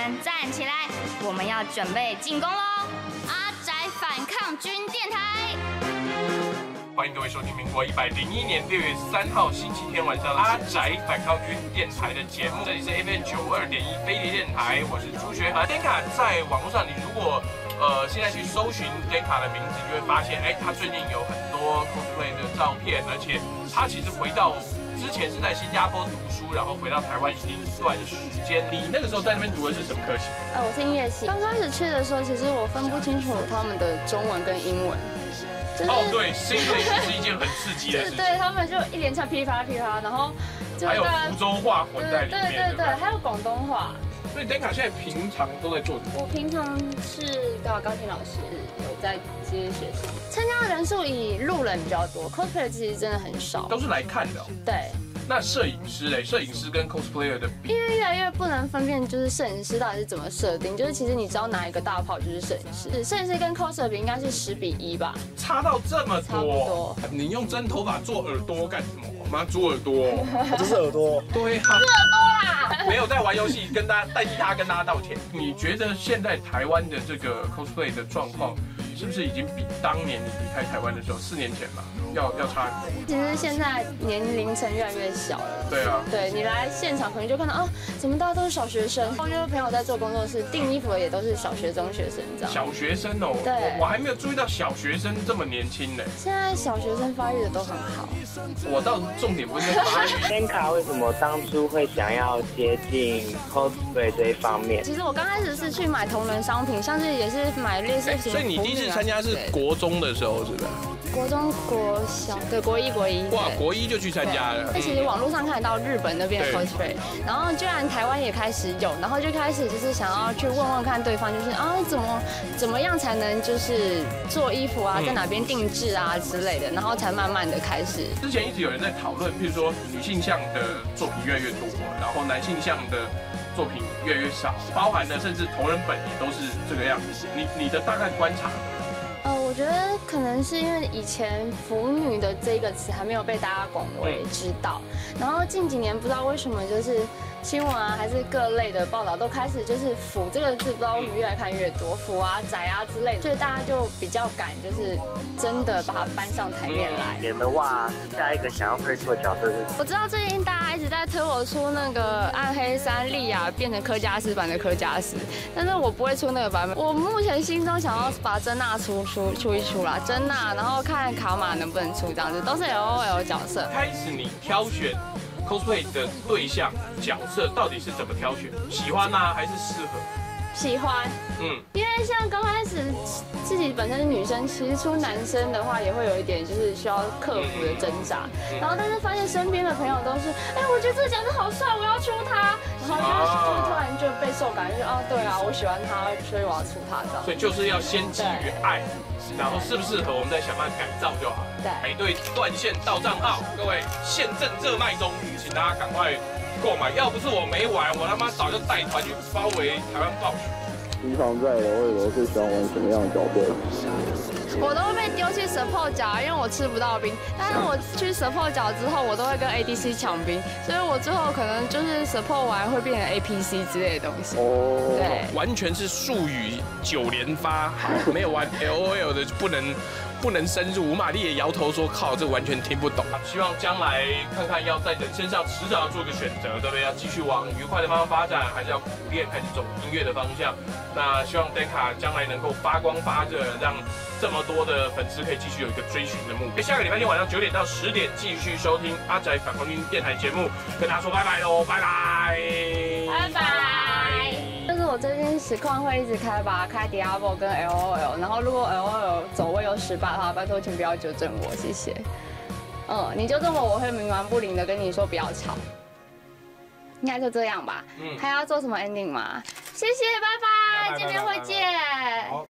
们站起来，我们要准备进攻喽！阿宅反抗军电台， 欢迎各位收听民国101年6月3号星期天晚上阿宅反抗军电台的节目。这里是 FM 92.1飞碟电台，我是朱学恒。Denka 在网络上，你如果现在去搜寻 Denka 的名字，你就会发现，他最近有很多 cosplay 的照片，而且他其实回到之前是在新加坡读书，然后回到台湾已经一段时间。你那个时候在那边读的是什么科系？ 我是音乐系。刚开始去的时候，其实我分不清楚他们的中文跟英文。 对 ，English 是一件很刺激的事情。 对，他们就一连串噼里啪啦噼里啪啦，然后还有福州话混在里面。 对，还有广东话。 所以 Denka 现在平常都在做什么？ 我平常是钢琴老师，有在接学生。参加的人数以路人比较多 ，cosplayer 其实真的很少。 都是来看的。 对。 那摄影师嘞？摄影师跟 cosplayer 的比， 因为越来越不能分辨，就是摄影师到底是怎么设定。就是其实你只要拿一个大炮就是摄影师，摄影师跟 coser 比应该是10:1吧？ 差到这么多？ 差不多。 你用真头发做耳朵干什么？妈猪耳朵， 这是耳朵。 对啊， 是耳朵啦。 没有在玩游戏，代替他跟大家道歉。你觉得现在台湾的这个 cosplay 的状况，是不是已经比当年你离开台湾的时候4年前吧，要差很多？ 其实现在年龄层越来越小了。 对啊。 对你来现场可能就看到怎么大家都是小学生。我就是朋友在做工作室订衣服的也都是小学、中学生这样。 小学生哦。 对。 我还没有注意到小学生这么年轻呢。 现在小学生发育的都很好。 我倒重点不是发育。 Denka 为什么当初会想要接近 cosplay 这一方面？ 其实我刚开始是去买同人商品，像是也是买类似。 所以你第一次参加是国中的时候，是不是？ 国中、国小，对，国一。 哇，国一就去参加了。 其实网络上看得到日本那边的 cosplay， 然后居然台湾也开始有，然后就开始就是想要去问看对方，就是怎么样才能就是做衣服啊，在哪边定制啊之类的，然后才慢慢的开始。 之前一直有人在讨论，譬如说女性向的作品越来越多，然后男性向的作品越来越少，包含的甚至同人本也都是这个样子。你的大概观察？ 我觉得可能是因为以前腐女的这个词还没有被大家广为知道，然后近几年不知道为什么就是新闻啊还是各类的报道都开始就是腐这个字不知道为什么越来看越多，腐啊宅啊之类的，所以大家就比较敢就是真的把它搬上台面来。 你们哇，下一个想要推出的角色是？ 我知道最近大家一直在推我出那个暗黑三莉亚变成柯佳斯版的柯佳斯，但是我不会出那个版本。我目前心中想要把珍娜出一出啦，珍娜，然后看卡玛能不能出这样子，都是 LOL 角色。 开始你挑选 cosplay 的对象角色到底是怎么挑选？喜欢吗？还是适合？ 喜欢，因为像刚开始自己本身是女生，其实出男生的话也会有一点就是需要克服的挣扎，然后但是发现身边的朋友都是，我觉得这个角色好帅，我要出他，然后就突然就被受感，就是对啊，我喜欢他，所以我要出他这样。 所以就是要先基于爱，然后适不适合我们再想办法改造就好。 对， 排队断线到账号，各位现正热卖中，请大家赶快购买。要不是我没玩，我他妈早就带团去包围台湾暴雪。 平常在LOL是喜欢玩什么样的角色？ 我都会被丢去 support 角，因为我吃不到兵。但是我去 support 角之后，我都会跟 ADC 抢兵，所以我最后可能就是 support 完会变成 APC 之类的东西。对， 完全是术语9连发，没有玩 LOL 的就不能深入。吴玛丽也摇头说：“靠，这完全听不懂。”希望将来看看要在人身上迟早要做一个选择，对不对？要继续往愉快的方向发展，还是要苦练，开始走音乐的方向？那希望 Denka 将来能够发光发热，让这么多的粉丝可以继续有一个追寻的目标。下个礼拜天晚上9点到10点继续收听阿宅反抗军电台节目，跟大家说拜拜喽，拜拜， 拜拜。就是我最近实况会一直开Diablo 跟 LOL， 然后如果 LOL 走位有失败的话，拜托请不要纠正我，谢谢。你纠正我会冥顽不灵的跟你说不要吵。应该就这样吧。还要做什么 ending 吗？谢谢，拜拜，见面会见。